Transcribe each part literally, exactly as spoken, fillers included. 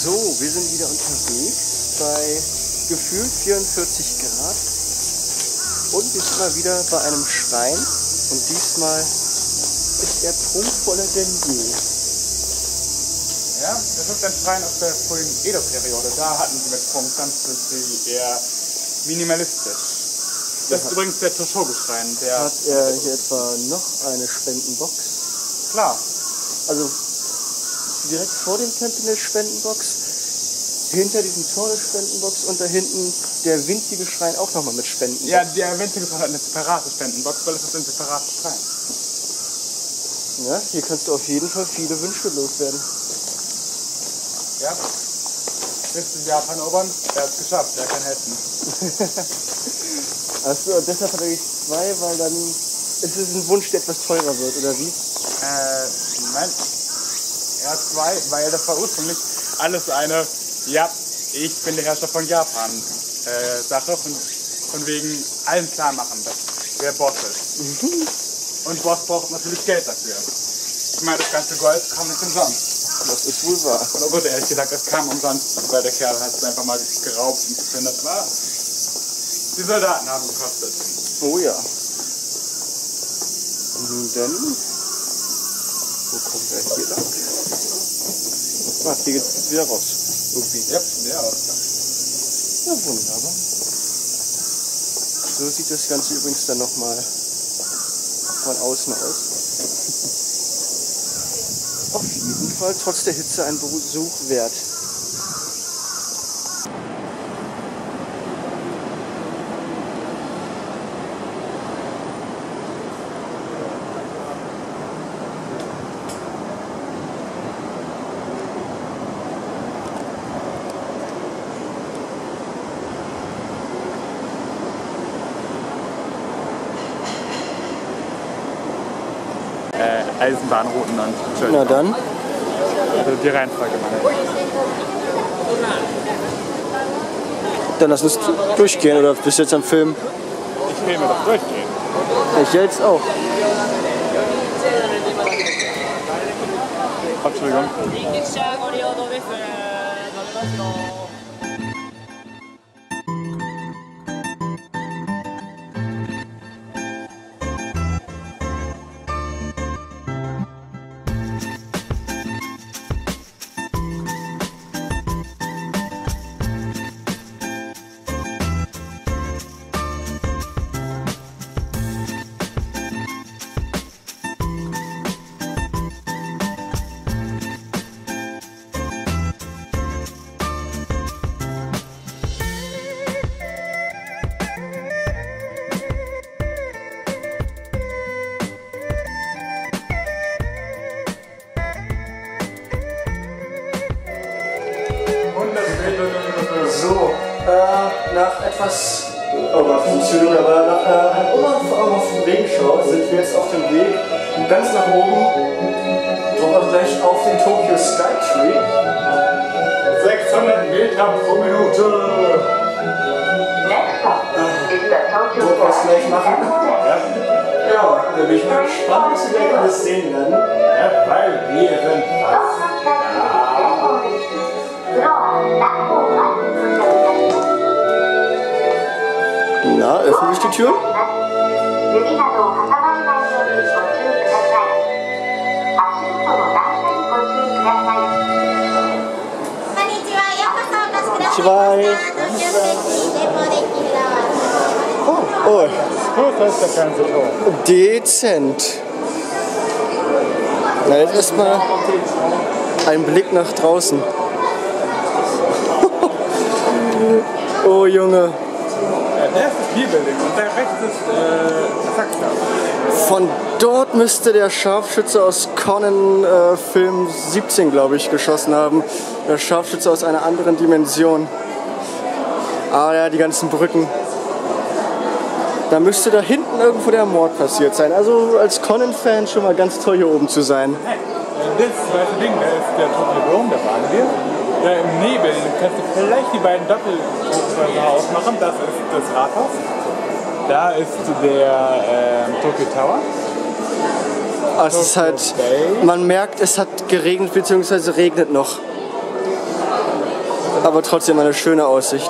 So, wir sind wieder unterwegs bei gefühlt vierundvierzig Grad und wir sind mal wieder bei einem Schrein und diesmal ist er prunkvoller denn je. Ja, das ist ein Schrein aus der frühen Edo-Periode. Da hatten sie mit Prunk, dann sind sie eher minimalistisch. Das ist übrigens der Toshogu-Schrein. Hat er hier etwa noch eine Spendenbox? Klar. Also direkt vor dem Tempel eine Spendenbox, hinter diesem Tor eine Spendenbox und da hinten der winzige Schrein auch nochmal mit Spendenbox. Ja, der winzige Schrein hat eine separate Spendenbox, weil es ist ein separater Schrein. Ja, hier kannst du auf jeden Fall viele Wünsche loswerden. Ja, willst du Japan erobern? Er hat es geschafft, er kann helfen. Achso, und deshalb hat er zwei, weil dann ist es ein Wunsch, der etwas teurer wird, oder wie? Äh, nein. Er hat zwei, weil das war ursprünglich alles eine, ja, ich bin der Herrscher von Japan, äh, Sache, von, von wegen allen klar machen, dass wer Boss ist. Mhm. Und Boss braucht natürlich Geld dafür. Ich meine, das ganze Gold kam nicht umsonst. Das ist wohl wahr. Oder gut, ehrlich gesagt, es kam umsonst, weil der Kerl hat es einfach mal geraubt und geplündert war. Die Soldaten haben gekostet. Oh ja. Nun denn, wo kommen wir hier lang? Ah, hier geht es wieder raus. Irgendwie. Ja, wieder raus. Ja, wunderbar. So sieht das Ganze übrigens dann nochmal von außen aus. Auf jeden Fall trotz der Hitze ein Besuch wert. Äh, Eisenbahnrouten und Na dann. Also die Reihenfolge meine ich. Dann lass uns durchgehen, oder bist du jetzt am Film? Ich will mir doch durchgehen. Ich jetzt auch. Oh, Entschuldigung. So, äh, nach etwas Umweltfunktion, aber nach einer unauffälligen Regenschau sind wir jetzt auf dem Weg ganz nach oben, doch gleich auf den Tokyo Skytree. sechshundert Meter pro Minute! Druckaus gleich machen. Ja. Ja, da bin ich mal gespannt, was wir gleich alles sehen werden. Ja, weil wir sind fast. Na, öffnen sich die Tür? Zwei. Oh, oh. Das ist der Fernsehturm. Dezent. Na, jetzt erstmal ein Blick nach draußen. Oh Junge. Der ist das Bierbuilding und der rechts ist äh, Kasachstan. Von dort müsste der Scharfschütze aus Conan äh, Film siebzehn, glaube ich, geschossen haben. Der Scharfschütze aus einer anderen Dimension. Ah ja, die ganzen Brücken. Da müsste da hinten irgendwo der Mord passiert sein. Also als Conan-Fan schon mal ganz toll hier oben zu sein. Hey, das weiße Ding, da ist der Tokyo Dome, da waren wir. Da im Nebel kannst du vielleicht die beiden Doppelhäuser ausmachen. Das ist das Rathaus. Da ist der äh, Tokyo Tower. Ah, es ist halt, man merkt, es hat geregnet bzw. regnet noch. aber trotzdem eine schöne Aussicht.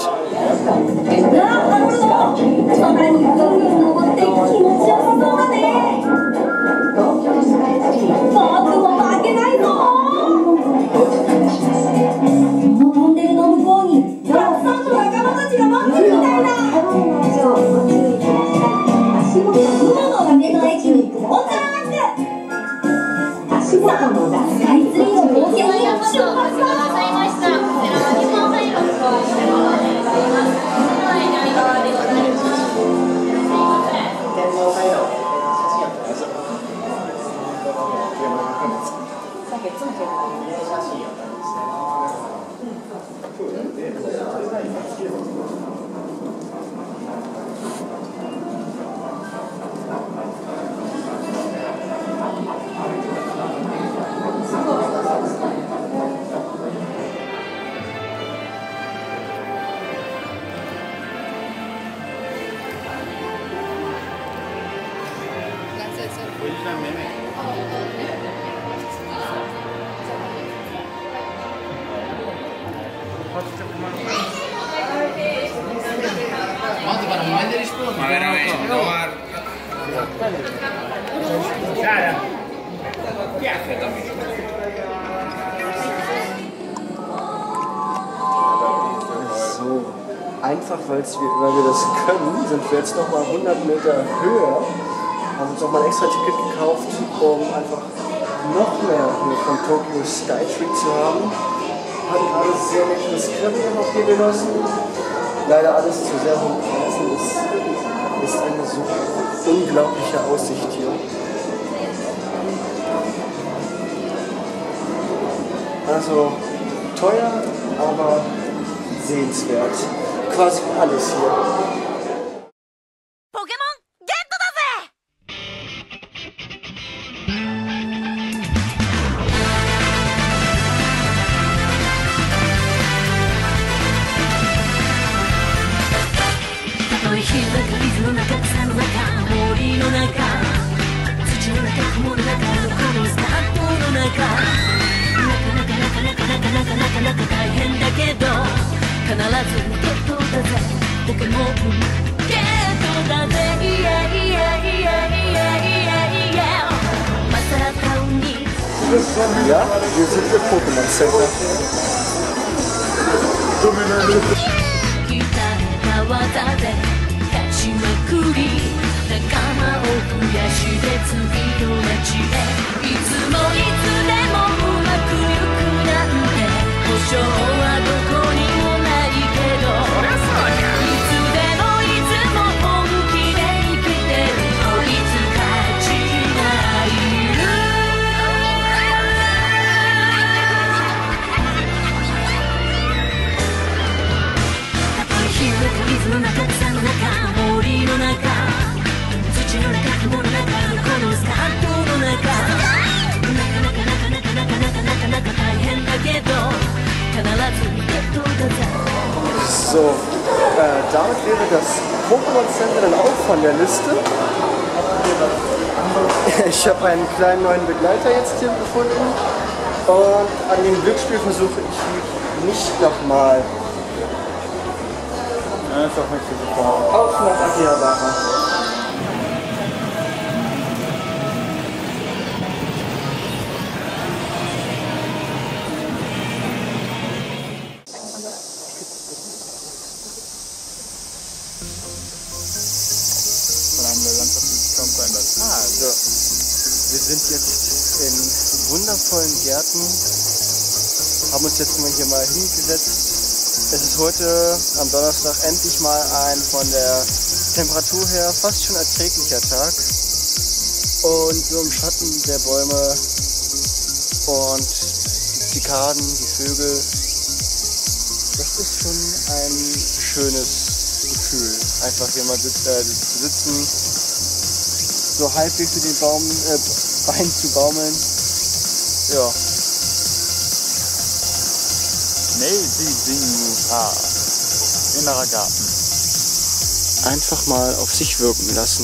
So, einfach weil wir, weil wir das können, sind wir jetzt noch mal hundert Meter höher, haben uns noch mal ein extra Ticket gekauft, um einfach noch mehr von Tokyo Skytree zu haben. Hatten gerade sehr leckeres Curry noch hier genossen. Leider alles zu sehr hohen Preisen. Es ist eine so unglaubliche Aussicht hier. Also teuer, aber sehenswert. Quasi alles hier. Pokémon Getだぜ! たとえ火の中、水の中、草の中、森の中、土の中、雲の中のこのスカートの中、なかなかなかなかなかなかなかなか大変だけど必ずゲットだぜポケモンゲットだぜイエイイエイイエイイエイイエイイエイマサラタウンに Ja, wir sind im Pokémon Center. 鍛えた技で勝ちまくり仲間を増やして次の街へいつもいつでもうまくいくなんて保証はどこにもないけどいつでもいつも本気で生きてるこいつたちがいるたとえ火の中水の中草の中森の中土の中雲の中のこのスカートの中なかなかなかなかなかなかなかなか大変だけど必ずゲットだぜ So, äh, damit wäre das Pokémon Center dann auch von der Liste. Ich habe einen kleinen neuen Begleiter jetzt hier gefunden und an dem Glücksspiel versuche ich mich nicht nochmal. Ja, ist auch nicht so super. Auf nach Akihabara. Ah, so. Wir sind jetzt in wundervollen Gärten, haben uns jetzt mal hier mal hingesetzt. Es ist heute am Donnerstag endlich mal ein von der Temperatur her fast schon erträglicher Tag. Und so im Schatten der Bäume und die Zikaden, die Vögel, das ist schon ein schönes Gefühl, einfach hier mal sitz, äh, zu sitzen, so halbwegs mit den Baum, äh, Beinen zu baumeln. Ja. Meiji Jingu Park. Innerer Garten. Einfach mal auf sich wirken lassen.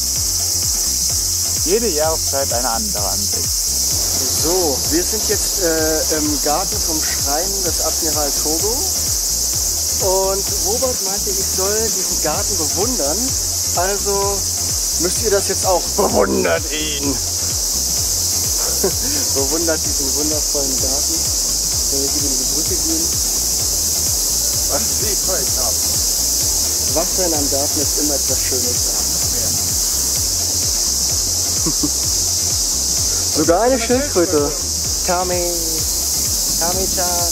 Jede Jahreszeit eine andere Ansicht. So, wir sind jetzt äh, im Garten vom Schrein des Admiral Togo. Und Robert meinte, ich soll diesen Garten bewundern. Also müsst ihr das jetzt auch. Bewundert ihn! Bewundert diesen wundervollen Garten. Wenn wir hier über die Brücke gehen. Was sie voll knapp. Wasser in einem Garten ist immer etwas Schönes. Sogar eine Schildkröte. Kami. Kami-chan.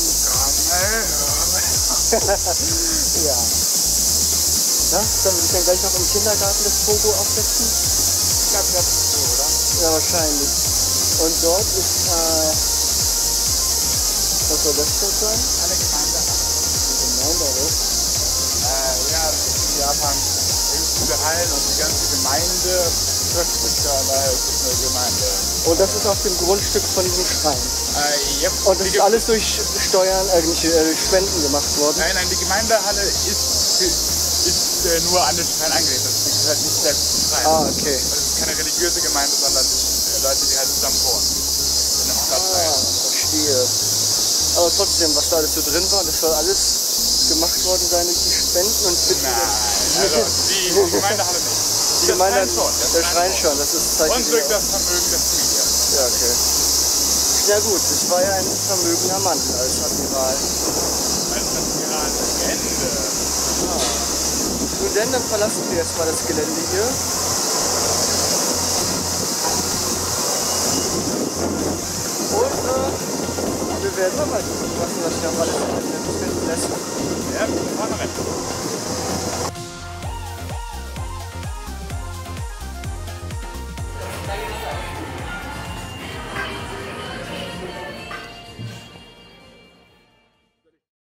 Ja. Na, dann würde ich dann gleich noch im Kindergarten das Pogo aufsetzen? Ich glaube, das ist so, oder? Ja, wahrscheinlich. Und dort ist, äh, was soll das dort sein? Eine Gemeinde. Gemeinde, was? Äh, ja, das ist in Japan. Viele Hallen und die ganze Gemeinde trifft sich da, daher ist es eine Gemeinde. Und das ist auf dem Grundstück von diesem Schrein. Äh, yep. Und das ist alles durch Steuern, äh, nicht, äh, durch Spenden gemacht worden. Nein, nein, die Gemeindehalle ist, ist äh, nur an den Schrein angelegt. Das gehört nicht selbst zum Schrein. Ah, okay. Das ist keine religiöse Gemeinde, sondern äh, Leute, die halt zusammen wohnen. In einem Stadtteil. Ah, verstehe. Aber trotzdem, was da alles so drin war, das soll alles gemacht worden sein durch die Spenden und Bitten. Nein, also die, die Gemeindehalle nicht. Die Gemeinde, Schrein schon. der Schrein schon, das ist zeigt Und durch das Vermögen der Familie. Ja, okay. Ja gut, ich war ja ein vermögender Mann als Admiral. Als Admiral Ende. Ah. Nun denn, dann verlassen wir jetzt mal das Gelände hier. Und äh, wir werden mal mal gucken, was das hier alles finden lässt. Ja, wir fahren rechts.